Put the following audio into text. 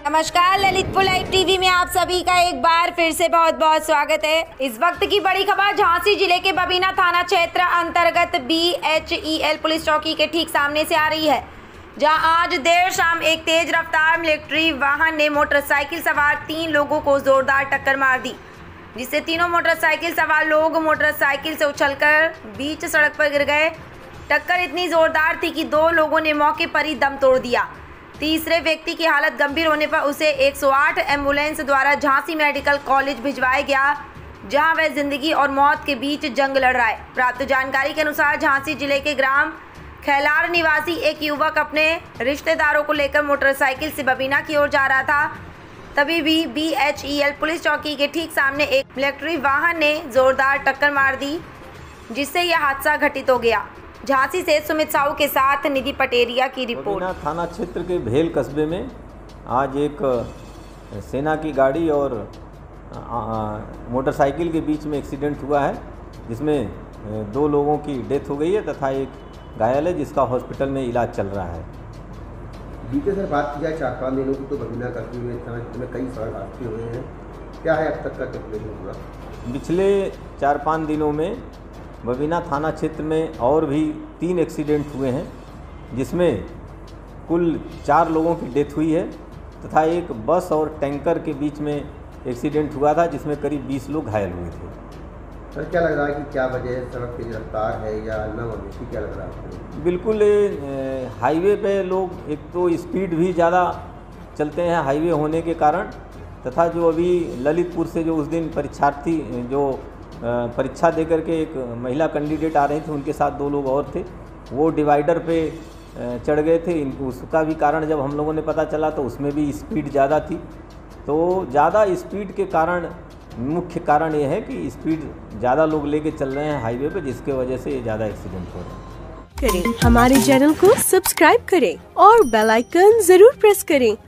नमस्कार, Lalitpur live TV में आप सभी का एक बार फिर से बहुत बहुत स्वागत है। इस वक्त की बड़ी खबर झांसी जिले के बबीना थाना क्षेत्र अंतर्गत BHEL पुलिस चौकी के ठीक सामने से आ रही है, जहां आज देर शाम एक तेज रफ्तार मिलिट्री वाहन ने मोटरसाइकिल सवार 3 लोगों को जोरदार टक्कर मार दी, जिससे तीनों मोटरसाइकिल सवार लोग मोटरसाइकिल से उछलकर बीच सड़क पर गिर गए। टक्कर इतनी जोरदार थी कि 2 लोगों ने मौके पर ही दम तोड़ दिया। तीसरे व्यक्ति की हालत गंभीर होने पर उसे 108 एम्बुलेंस द्वारा झांसी मेडिकल कॉलेज भिजवाया गया, जहां वह जिंदगी और मौत के बीच जंग लड़ रहा है। प्राप्त जानकारी के अनुसार झांसी जिले के ग्राम खैलार निवासी एक युवक अपने रिश्तेदारों को लेकर मोटरसाइकिल से बबीना की ओर जा रहा था। तभी भी BHEL पुलिस चौकी के ठीक सामने एक मिलिट्री वाहन ने जोरदार टक्कर मार दी, जिससे यह हादसा घटित हो गया। झांसी से सुमित साहू के साथ निधि पटेरिया की रिपोर्ट। बबीना थाना क्षेत्र के भेल कस्बे में आज एक सेना की गाड़ी और मोटरसाइकिल के बीच में एक्सीडेंट हुआ है, जिसमें 2 लोगों की डेथ हो गई है तथा एक घायल है, जिसका हॉस्पिटल में इलाज चल रहा है। बीते सर बात की जाए 4-5 दिनों की, तो बबीना कस्बे में कई सड़क हादसे हुए हैं। क्या है अब तक का कैलकुलेशन पूरा? पिछले 4-5 दिनों में बबीना थाना क्षेत्र में और भी 3 एक्सीडेंट हुए हैं, जिसमें कुल 4 लोगों की डेथ हुई है तथा एक बस और टैंकर के बीच में एक्सीडेंट हुआ था, जिसमें करीब 20 लोग घायल हुए थे। सर क्या लग रहा है कि क्या वजह है? सड़क तेज रफ्तार है या अनहोनी? क्या लग रहा है आपको? बिल्कुल, हाईवे पे लोग एक तो स्पीड भी ज़्यादा चलते हैं हाईवे होने के कारण, तथा जो अभी ललितपुर से जो उस दिन परीक्षार्थी जो परीक्षा देकर के एक महिला कैंडिडेट आ रही थी, उनके साथ 2 लोग और थे, वो डिवाइडर पे चढ़ गए थे। उसका भी कारण जब हम लोगों ने पता चला तो उसमें भी स्पीड ज़्यादा थी। तो ज़्यादा स्पीड के कारण मुख्य कारण ये है कि स्पीड ज़्यादा लोग लेके चल रहे हैं हाईवे पे, जिसके वजह से ये ज़्यादा एक्सीडेंट हो रहे हैं। हमारे चैनल को सब्सक्राइब करें और बेल आइकन जरूर प्रेस करें